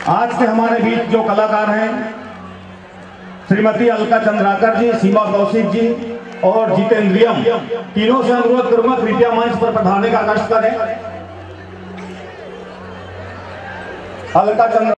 आज के हमारे बीच जो कलाकार हैं, श्रीमती अलका चंद्राकर जी, सीमा कौशिक जी और जितेंद्रियम, तीनों से अनुरोध करूंगा कृपया मंच पर पधारने का कष्ट करें। अलका चंद्र